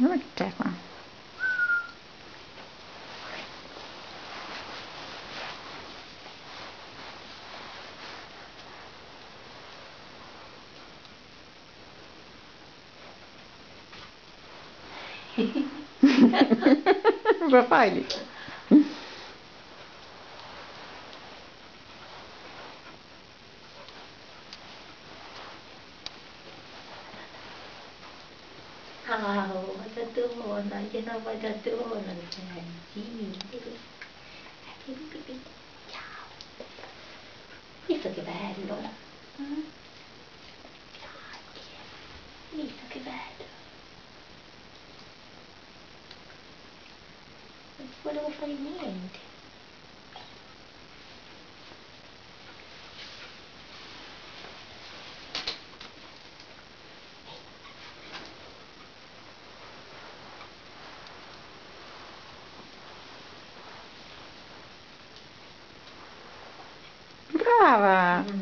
Guarda che c'è qua. Cosa fai lì? Oh, patatona, gliela patatona, sì. Ciao. Visto che bello? Mm? Grazie. Visto che bello? Non ti volevo fare niente. Brava!